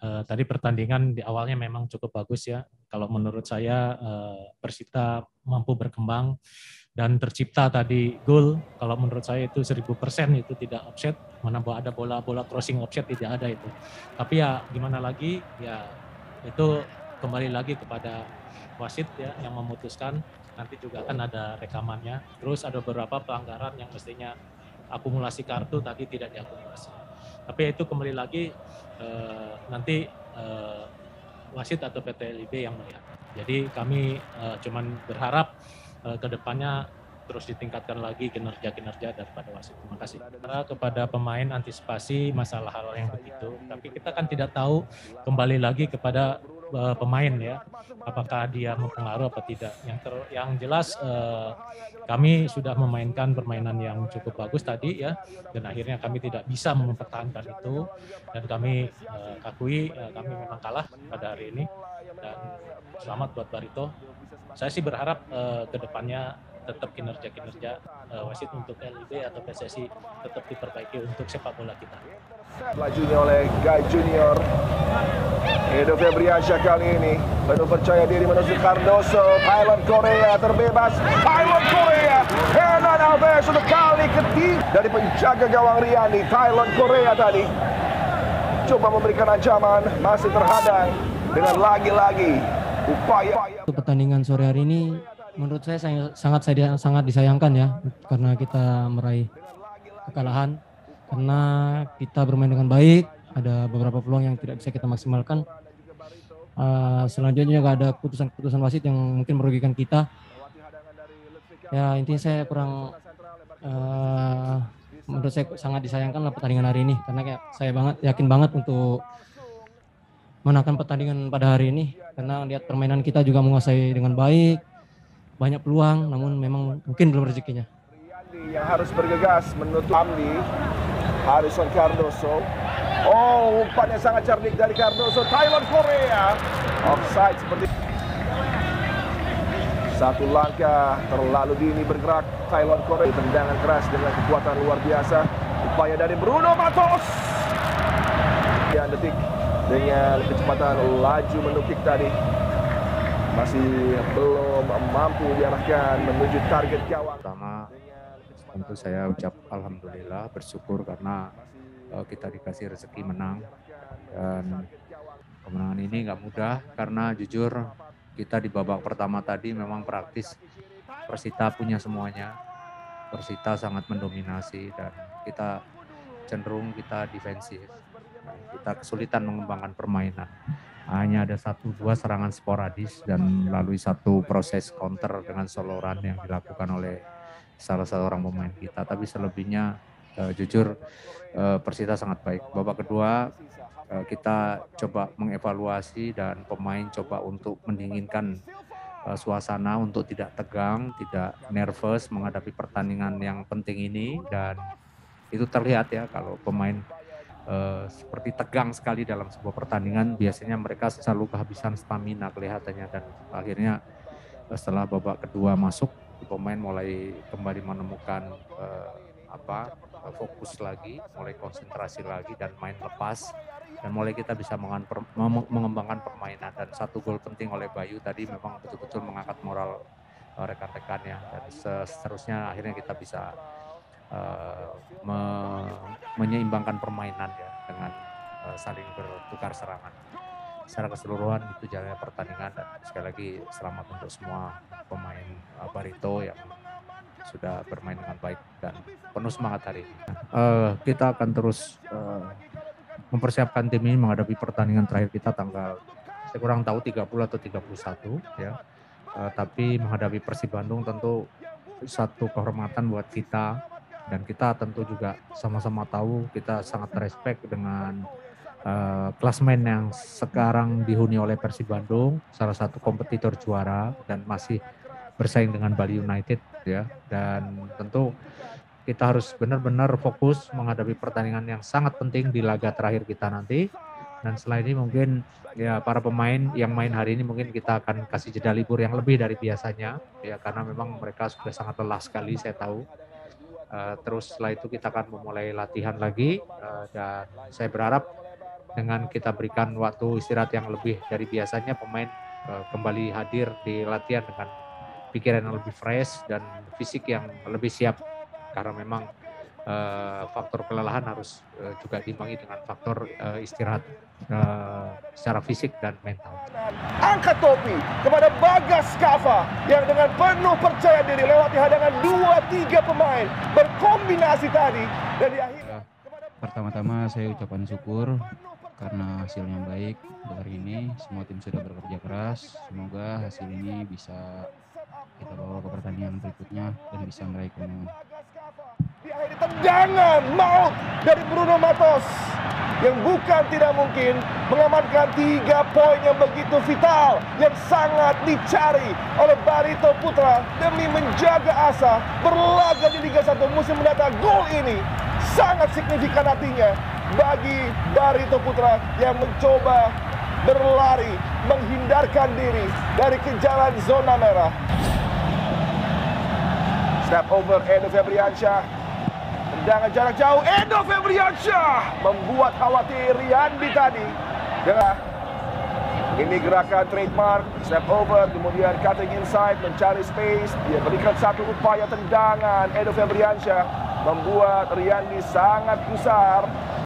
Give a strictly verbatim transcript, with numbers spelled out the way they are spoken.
Uh, tadi pertandingan di awalnya memang cukup bagus ya. Kalau menurut saya uh, Persita mampu berkembang dan tercipta tadi gol. Kalau menurut saya itu seribu persen itu tidak offset. Mana ada bola-bola crossing offset tidak ada itu. Tapi ya gimana lagi ya itu kembali lagi kepada wasit ya yang memutuskan. Nanti juga kan ada rekamannya. Terus ada beberapa pelanggaran yang mestinya akumulasi kartu tadi tidak diakumulasi. Tapi itu kembali lagi eh, nanti eh, wasit atau P T L I B yang melihat. Jadi kami eh, cuman berharap eh, ke depannya terus ditingkatkan lagi kinerja-kinerja daripada wasit. Terima kasih. Kepada pemain antisipasi masalah hal yang begitu, tapi kita kan tidak tahu kembali lagi kepada uh, pemain ya, apakah dia mempengaruhi apa tidak. Yang ter, yang jelas uh, kami sudah memainkan permainan yang cukup bagus tadi ya, dan akhirnya kami tidak bisa mempertahankan itu, dan kami uh, akui uh, kami memang kalah pada hari ini, dan selamat buat Barito. Saya sih berharap uh, ke depannya tetap kinerja-kinerja uh, wasit untuk L I B atau P S S I tetap diperbaiki untuk sepak bola kita. Lajunya oleh Guy Junior. Edo Febriansyah kali ini penuh percaya diri menuju Cardoso. Thailand Korea terbebas. Thailand Korea. Hernan Alves untuk kali ketiga dari penjaga gawang Riani. Thailand Korea tadi coba memberikan ancaman, masih terhadang dengan lagi-lagi upaya. Untuk pertandingan sore hari ini menurut saya sangat sangat disayangkan ya, karena kita meraih kekalahan karena kita bermain dengan baik, ada beberapa peluang yang tidak bisa kita maksimalkan. Uh, selanjutnya juga ada keputusan-keputusan wasit yang mungkin merugikan kita. Ya intinya saya kurang, uh, menurut saya sangat disayangkan lah pertandingan hari ini, karena kayak saya banget yakin banget untuk menangkan pertandingan pada hari ini, karena lihat permainan kita juga menguasai dengan baik. Banyak peluang, namun memang mungkin belum rezekinya. Yang harus bergegas menutup Amdi, Harrison Cardoso. Oh, umpannya sangat cerdik dari Cardoso. Thailand Korea offside seperti satu langkah terlalu dini bergerak. Thailand Korea tendangan keras dengan kekuatan luar biasa. Upaya dari Bruno Matos. Sekian detik dengan kecepatan laju menukik tadi. Masih belum mampu diarahkan menuju target gawang. Pertama, tentu saya ucap alhamdulillah, bersyukur karena uh, kita dikasih rezeki menang. Dan kemenangan ini nggak mudah karena jujur kita di babak pertama tadi memang praktis. Persita punya semuanya. Persita sangat mendominasi dan kita cenderung kita defensif. Kita kesulitan mengembangkan permainan. Hanya ada satu dua serangan sporadis dan melalui satu proses counter dengan solo run yang dilakukan oleh salah satu orang pemain kita. Tapi selebihnya uh, jujur uh, Persita sangat baik. Babak kedua uh, kita coba mengevaluasi dan pemain coba untuk mendinginkan uh, suasana untuk tidak tegang, tidak nervous menghadapi pertandingan yang penting ini, dan itu terlihat ya kalau pemain Uh, seperti tegang sekali dalam sebuah pertandingan, biasanya mereka selalu kehabisan stamina kelihatannya, dan akhirnya uh, setelah babak kedua masuk pemain mulai kembali menemukan uh, apa uh, fokus lagi, mulai konsentrasi lagi dan main lepas, dan mulai kita bisa mengembangkan permainan. Dan satu gol penting oleh Bayu tadi memang betul-betul mengangkat moral uh, rekan-rekannya, dan seterusnya akhirnya kita bisa Uh, me menyeimbangkan permainan ya dengan uh, saling bertukar serangan. Secara keseluruhan itu jalannya pertandingan, dan sekali lagi selamat untuk semua pemain uh, Barito yang sudah bermain dengan baik dan penuh semangat hari ini. Uh, kita akan terus uh, mempersiapkan tim ini menghadapi pertandingan terakhir kita tanggal, saya kurang tahu tiga puluh atau tiga puluh satu ya. Uh, tapi menghadapi Persib Bandung tentu satu kehormatan buat kita. Dan kita tentu juga sama-sama tahu kita sangat respect dengan uh, klasmen yang sekarang dihuni oleh Persib Bandung, salah satu kompetitor juara dan masih bersaing dengan Bali United ya. Dan tentu kita harus benar-benar fokus menghadapi pertandingan yang sangat penting di laga terakhir kita nanti. Dan selain ini mungkin ya para pemain yang main hari ini mungkin kita akan kasih jeda libur yang lebih dari biasanya ya, karena memang mereka sudah sangat lelah sekali, saya tahu. Uh, terus setelah itu kita akan memulai latihan lagi uh, dan saya berharap dengan kita berikan waktu istirahat yang lebih dari biasanya, pemain uh, kembali hadir di latihan dengan pikiran yang lebih fresh dan fisik yang lebih siap, karena memang uh, faktor kelelahan harus uh, juga diimbangi dengan faktor uh, istirahat uh, secara fisik dan mental. Angkat topi kepada Bagas Kava yang dengan penuh percaya diri lewati hadangan dua tiga pemain berkombinasi tadi dan di akhir. Pertama-tama saya ucapkan syukur karena hasil yang baik untuk hari ini. Semua tim sudah bekerja keras. Semoga hasil ini bisa kita bawa ke pertandingan berikutnya dan bisa meraih kemenangan. Di akhir tendangan maut dari Bruno Matos yang bukan tidak mungkin mengamankan tiga poin yang begitu vital yang sangat dicari oleh Barito Putra demi menjaga asa berlaga di Liga satu musim mendatang. Gol ini sangat signifikan artinya bagi Barito Putra yang mencoba berlari menghindarkan diri dari kejaran zona merah. Step over Edo Febriansyah, tendangan jarak jauh Edo Febriansyah membuat khawatir Riyandi tadi. Dengan ini gerakan trademark, step over, kemudian cutting inside, mencari space. Dia berikan satu upaya tendangan Edo Febriansyah membuat Riyandi sangat gusar.